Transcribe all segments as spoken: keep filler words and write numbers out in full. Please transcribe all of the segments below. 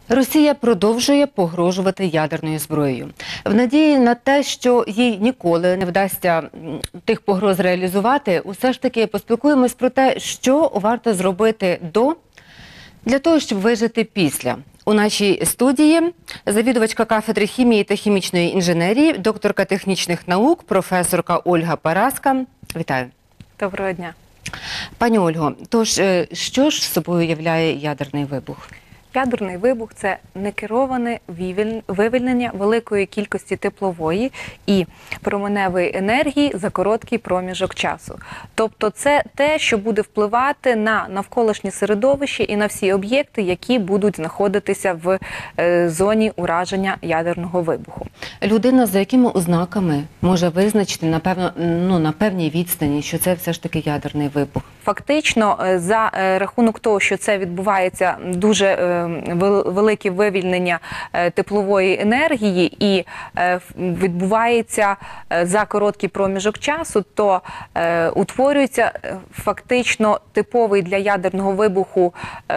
Росія продовжує погрожувати ядерною зброєю. В надії на те, що їй ніколи не вдасться тих погроз реалізувати, усе ж таки поспілкуємось про те, що варто зробити до, для того, щоб вижити після. У нашій студії завідувачка кафедри хімії та хімічної інженерії, докторка технічних наук, професорка Ольга Параска. Вітаю. Доброго дня. Пані Ольго, тож що ж собою являє ядерний вибух? Ядерний вибух – це некероване вивільнення великої кількості теплової і променевої енергії за короткий проміжок часу. Тобто це те, що буде впливати на навколишнє середовище і на всі об'єкти, які будуть знаходитися в зоні ураження ядерного вибуху. Людина за якими ознаками може визначити, напевно, ну, на певній відстані, що це все ж таки ядерний вибух? Фактично, за рахунок того, що це відбувається дуже велике вивільнення теплової енергії і відбувається за короткий проміжок часу, то утворюється фактично типовий для ядерного вибуху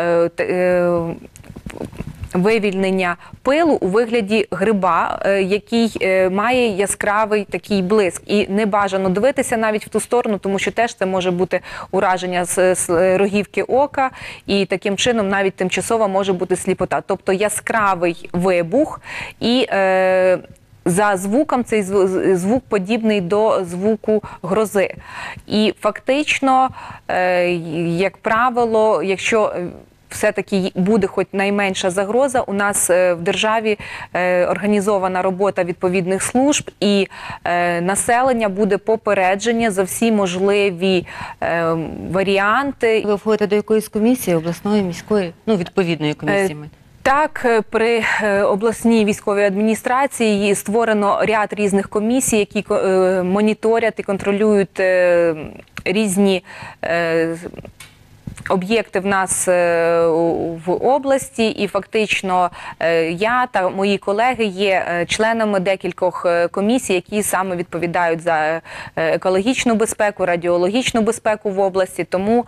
вивільнення пилу у вигляді гриба, який має яскравий такий блиск. І не бажано дивитися навіть в ту сторону, тому що теж це може бути ураження з рогівки ока, і таким чином навіть тимчасово може бути сліпота. Тобто яскравий вибух і е, за звуком цей звук подібний до звуку грози. І фактично, е, як правило, якщо все-таки буде хоч найменша загроза, у нас в державі організована робота відповідних служб, і населення буде попередження за всі можливі варіанти. Ви входите до якоїсь комісії, обласної, міської, ну, відповідної комісії? Так, при обласній військовій адміністрації створено ряд різних комісій, які моніторять і контролюють різні об'єкти в нас в області, і фактично я та мої колеги є членами декількох комісій, які саме відповідають за екологічну безпеку, радіологічну безпеку в області. Тому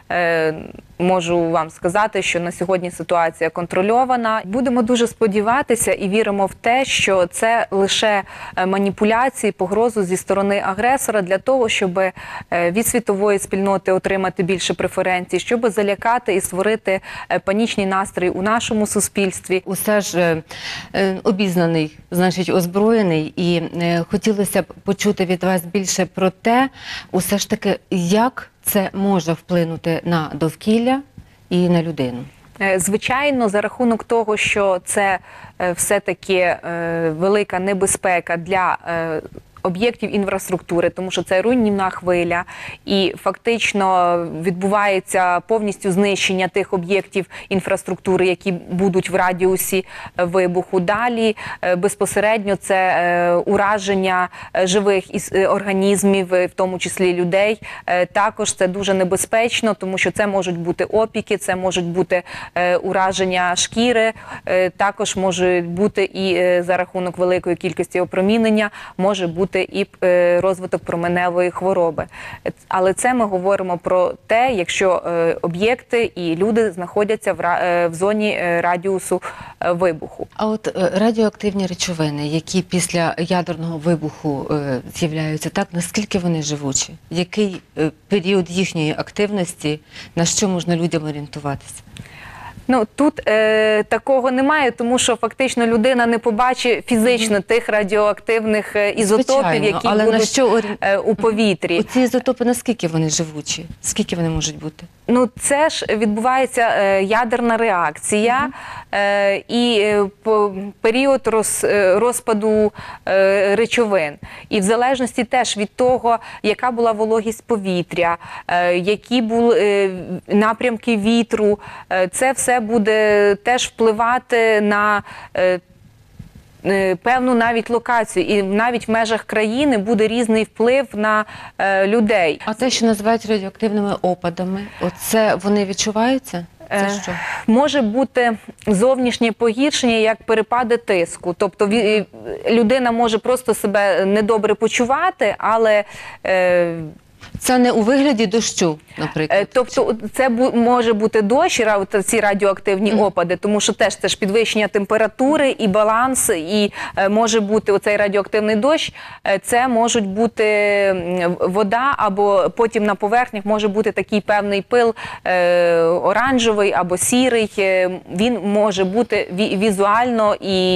можу вам сказати, що на сьогодні ситуація контрольована. Будемо дуже сподіватися і віримо в те, що це лише маніпуляції, погрозу зі сторони агресора для того, щоб від світової спільноти отримати більше преференцій, щоб залякати і створити панічний настрій у нашому суспільстві. Усе ж е, обізнаний, значить озброєний, і е, хотілося б почути від вас більше про те, усе ж таки, як це може вплинути на довкілля і на людину. Звичайно, за рахунок того, що це все-таки велика небезпека для об'єктів інфраструктури, тому що це руйнівна хвиля, і фактично відбувається повністю знищення тих об'єктів інфраструктури, які будуть в радіусі вибуху. Далі безпосередньо це ураження живих організмів, в тому числі людей. Також це дуже небезпечно, тому що це можуть бути опіки, це можуть бути ураження шкіри, також може бути і за рахунок великої кількості опромінення, може бути і розвиток променевої хвороби. Але це ми говоримо про те, якщо об'єкти і люди знаходяться в зоні радіусу вибуху. А от радіоактивні речовини, які після ядерного вибуху з'являються, так, наскільки вони живучі? Який період їхньої активності, на що можна людям орієнтуватися? Ну, тут е, такого немає, тому що фактично людина не побачить фізично тих радіоактивних ізотопів, Звичайно, які але будуть на що орі... е, у повітрі. Ці ізотопи, наскільки вони живучі? Скільки вони можуть бути? Ну, це ж відбувається е, ядерна реакція, е, і е, по, період роз, е, розпаду е, речовин. І в залежності теж від того, яка була вологість повітря, е, які були е, напрямки вітру, е, це все буде теж впливати на е, певну навіть локацію, і навіть в межах країни буде різний вплив на е, людей. А те, що називають радіоактивними опадами, оце вони відчуваються? Це що? Може бути зовнішнє погіршення, як перепади тиску. Тобто людина може просто себе недобре почувати, але е, Це не у вигляді дощу, наприклад? Е, Тобто це бу- може бути дощ, ра- от ці радіоактивні Мгм. опади, тому що теж це ж підвищення температури і баланс, і е, може бути оцей радіоактивний дощ, е, це можуть бути м, вода, або потім на поверхнях може бути такий певний пил е, оранжевий або сірий, е, він може бути ві- візуально,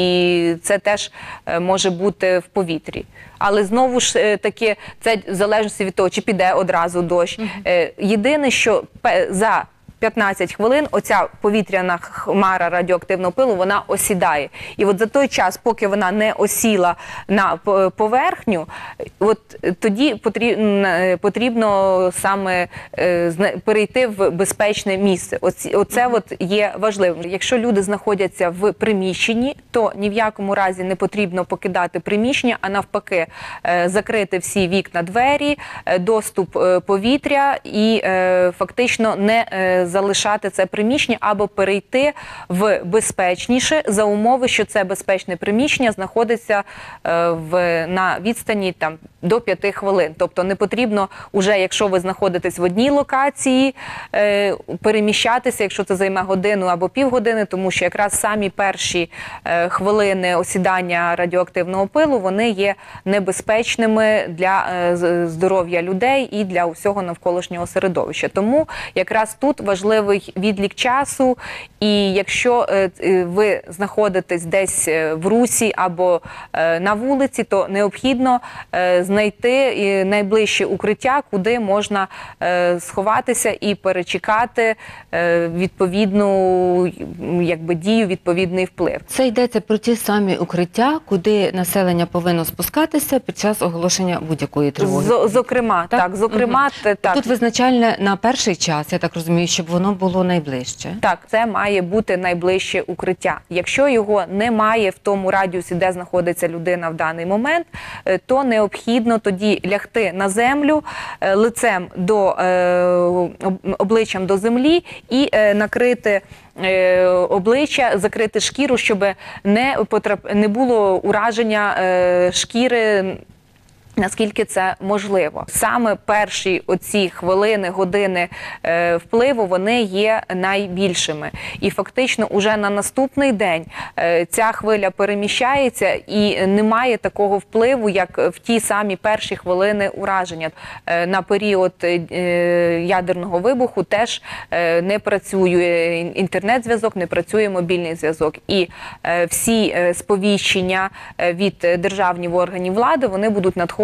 і це теж е, може бути в повітрі. Але знову ж е, таки, це в залежності від того, чи піде одразу дощ. Е, Єдине, що пе- за п'ятнадцять хвилин оця повітряна хмара радіоактивного пилу, вона осідає. І от за той час, поки вона не осіла на по- поверхню, от тоді потрібно, потрібно саме е, зна- перейти в безпечне місце. Оці- Оце от є важливим. Якщо люди знаходяться в приміщенні, то ні в якому разі не потрібно покидати приміщення, а навпаки е, закрити всі вікна, двері, е, доступ е, повітря і е, фактично не е, залишати це приміщення або перейти в безпечніше за умови, що це безпечне приміщення знаходиться е, в, на відстані там, до п'яти хвилин. Тобто не потрібно уже, якщо ви знаходитесь в одній локації, е, переміщатися, якщо це займе годину або півгодини, тому що якраз самі перші е, хвилини осідання радіоактивного пилу, вони є небезпечними для е, з- здоров'я людей і для усього навколишнього середовища. Тому якраз тут важливий відлік часу, і якщо е, е, ви знаходитесь десь е, в русі або е, на вулиці, то необхідно е, знайти е, найближче укриття, куди можна е, сховатися і перечекати е, відповідну м, якби, дію, відповідний вплив. Це йдеться про ті самі укриття, куди населення повинно спускатися під час оголошення будь-якої тривоги. З- Зокрема, Так? так, зокрема, Мгм. т- так. Тут визначальне на перший час, я так розумію, щоб воно було найближче. Так, це має бути найближче укриття. Якщо його немає в тому радіусі, де знаходиться людина в даний момент, е, то необхідно тоді лягти на землю е, лицем до е, об- обличчям до землі і е, накрити е, обличчя, закрити шкіру, щоб не потрап... не було ураження е, шкіри. Наскільки це можливо. Саме перші оці хвилини, години е, впливу, вони є найбільшими. І фактично уже на наступний день е, ця хвиля переміщається і немає такого впливу, як в ті самі перші хвилини ураження. Е, на період е, ядерного вибуху теж е, не працює інтернет-зв'язок, не працює мобільний зв'язок. І е, всі е, сповіщення е, від державних органів влади, вони будуть надходити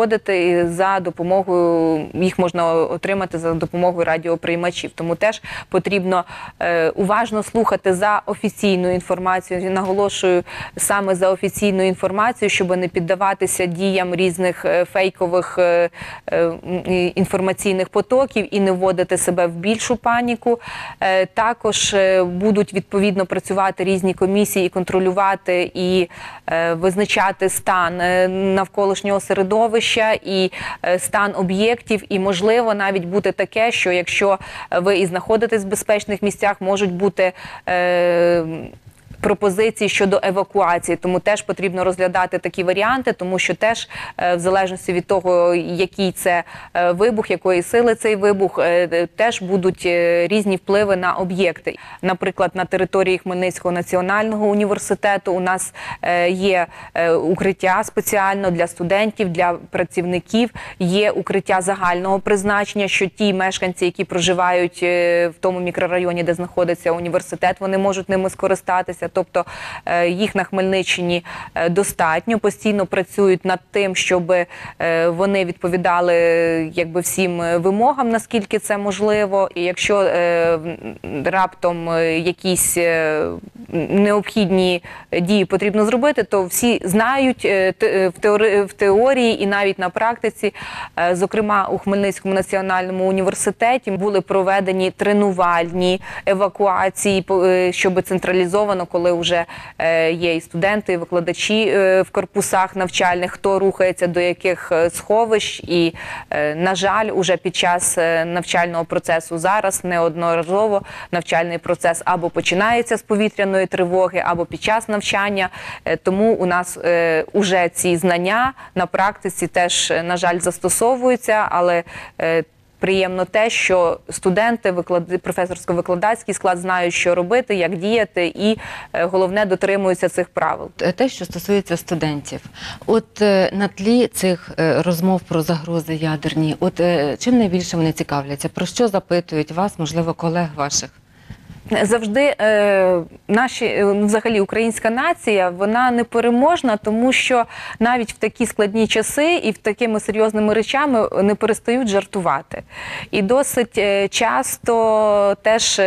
за допомогою, їх можна отримати за допомогою радіоприймачів. Тому теж потрібно е, уважно слухати за офіційну інформацію. Я наголошую саме за офіційну інформацію, щоб не піддаватися діям різних е, фейкових е, е, м, інформаційних потоків і не вводити себе в більшу паніку. Е, також е, будуть відповідно працювати різні комісії і контролювати і е, визначати стан е, навколишнього середовища і е, стан об'єктів, і можливо навіть бути таке, що якщо ви і знаходитесь в безпечних місцях, можуть бути е, пропозиції щодо евакуації, тому теж потрібно розглядати такі варіанти, тому що теж е, в залежності від того, який це е, вибух, якої сили цей вибух, е, теж будуть е, різні впливи на об'єкти. Наприклад, на території Хмельницького національного університету у нас е, є е, укриття спеціально для студентів, для працівників, є укриття загального призначення, що ті мешканці, які проживають е, в тому мікрорайоні, де знаходиться університет, вони можуть ними скористатися. Тобто е, їх на Хмельниччині е, достатньо, постійно працюють над тим, щоб е, вони відповідали якби всім вимогам, наскільки це можливо. І якщо е, раптом е, якісь е, необхідні дії потрібно зробити, то всі знають е, те- в теорії, в теорії і навіть на практиці. Е, зокрема, у Хмельницькому національному університеті були проведені тренувальні евакуації, по- е, щоб централізовано коли вже е, є і студенти, і викладачі е, в корпусах навчальних, хто рухається до яких е, сховищ. І, е, на жаль, уже під час е, навчального процесу зараз неодноразово навчальний процес або починається з повітряної тривоги, або під час навчання. Е, тому у нас е, уже ці знання на практиці теж, е, на жаль, застосовуються, але е, приємно те, що студенти, виклад... професорсько-викладацький склад знають, що робити, як діяти, і е, головне, дотримуються цих правил. Те, що стосується студентів, от е, на тлі цих е, розмов про загрози ядерні, от е, чим найбільше вони цікавляться? Про що запитують вас, можливо, колег ваших? Завжди е, наші, е, взагалі, українська нація, вона непереможна, тому що навіть в такі складні часи і в такими серйозними речами не перестають жартувати. І досить е, часто теж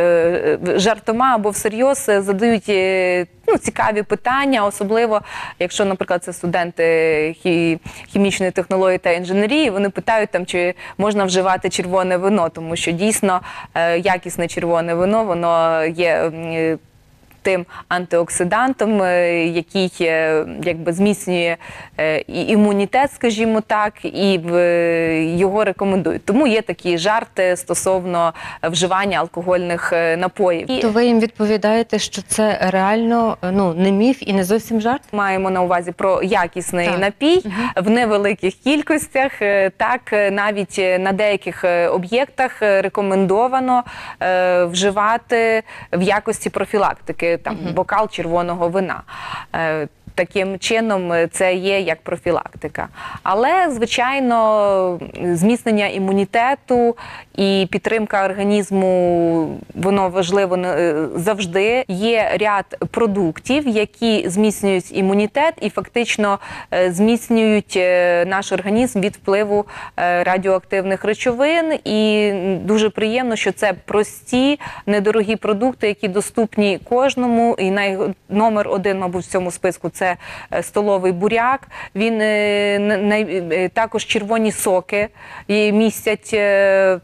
е, жартома або всерйоз задають е, ну, цікаві питання, особливо, якщо, наприклад, це студенти хі- хімічної технології та інженерії, вони питають, там, чи можна вживати червоне вино, тому що дійсно е, якісне червоне вино, воно є м, тим антиоксидантом, е, який е, якби зміцнює е, і імунітет, скажімо так, і е, його рекомендують. Тому є такі жарти стосовно вживання алкогольних е, напоїв. І То ви їм відповідаєте, що це реально, ну, не міф і не зовсім жарт? маємо на увазі про якісний Так. напій в невеликих кількостях. Е, Так, е, навіть е, на деяких е, об'єктах е, рекомендовано е, вживати в якості профілактики там бокал червоного вина. Е, Таким чином, е, це є як профілактика. Але, звичайно, зміцнення імунітету і підтримка організму, воно важливо е, завжди. Є ряд продуктів, які зміцнюють імунітет і фактично е, зміцнюють е, наш організм від впливу е, радіоактивних речовин. І дуже приємно, що це прості, недорогі продукти, які доступні кожному. І най... номер один, мабуть, в цьому списку – це е, столовий буряк. Він е, най... е, також червоні соки і містять е,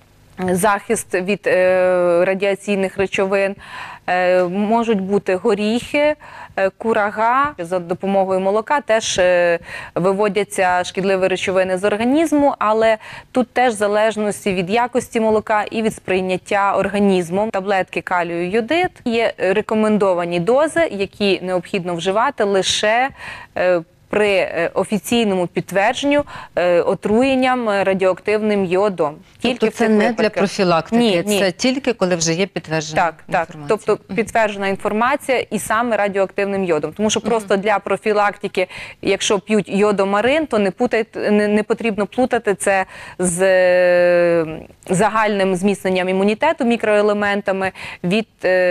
захист від е, радіаційних речовин. Е, можуть бути горіхи, е, курага. За допомогою молока теж е, виводяться шкідливі речовини з організму, але тут теж в залежності від якості молока і від сприйняття організмом. Таблетки калію йодид є рекомендовані дози, які необхідно вживати лише е, при е, офіційному підтвердженню е, отруєнням радіоактивним йодом. Тобто в це цих не для випадках. профілактики, Ні, ні. це тільки коли вже є підтверджена Так, так. інформація. Тобто підтверджена інформація і саме радіоактивним йодом. Тому що просто для профілактики, якщо п'ють йодомарин, то не, путайте, не, не потрібно плутати це з е, загальним зміцненням імунітету мікроелементами від,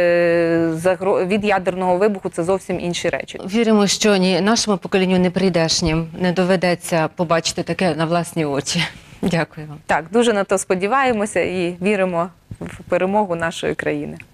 е, загро, від ядерного вибуху. Це зовсім інші речі. Віримо, що ні нашому поколінню не прийдешнім не доведеться побачити таке на власні очі. Дякую вам. Так, дуже на то сподіваємося і віримо в перемогу нашої країни.